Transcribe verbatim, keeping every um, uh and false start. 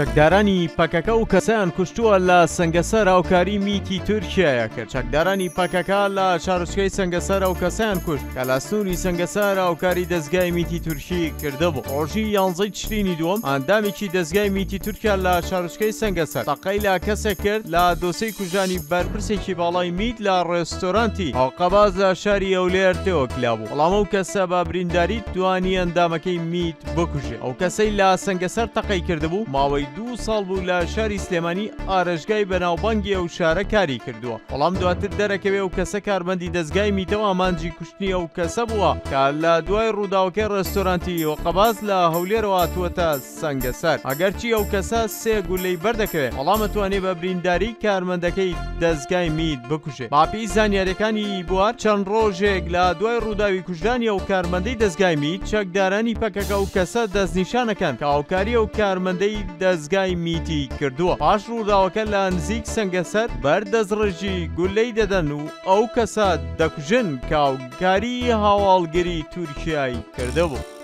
چەکدارانی پەکەکە و کەسەیان کوشتووە لە سەنگەسەر هاوکاری میتی تورکیایە کرد. چەکدارانی پەکەکە لە شارۆچکەی سەنگەسەر و کەسەیان کوشت کە لە سنووری سەنگەسەر هاوکاری دەستگای میتی تورکی کردبوو. ڕۆژی یانزەی تشرینی دووەم ئەندامێکی دەستگای میتی تورکیا لە شارۆچکەی سەنگەسەر تەقەی لە کەسێک کرد لە دۆسەی کوژانی بەرپرسێکی باڵای میت لە ڕێستۆرانتی هاوقەباز لە شاری ئەولێر تێوەکلابوو. بەڵام ئەو کەسە بە برینداری توانی ئەندامەکەی میت بکوژێت. ئەو کەسەی لە سەنگەسەر تەقەی کردبوو ماوەی دوو ساڵ بوو لە شاری سلێمانی ئارەژگای بەناوبانگی ئەو شارە کاری کردووە. بەڵام دواتر دەرەکەوێ ئەو کەسە کاربەندی دەستگای میتەوە ئامانجی کوشتنی ئەو کەسە بووە کە لە دوای ڕووداوەکەی ڕێستۆرانتی هاوقەباز لە هەولێرەوە هاتووەتە سەنگەسەر. ئەگەرچی ئەو کەسە سێ گولەی بەردەکەوێت بەڵام ئەتوانێت بە برینداری کارمەندەکەی دەستگای میت بکوژێت. ماپی زانیاریەکانی بوار چەند ڕۆژێک لە دوای ڕووداوی کوژدانی ئەو کارمەندەی دەستگای میت چەکدارانی پەکەکە و کەسە دەستنیشانەکەن کە هاوکاری ئەو کارمەندەی دەستگای میتی کردووە. پاش ڕووداوەکە لە نزیک سەنگەسەر بەردەستڕێژی گولەی دەدەن و ئەو کەسە دەکوژن کە هاوکاری هاوڵگری تورکیایی کردبوو.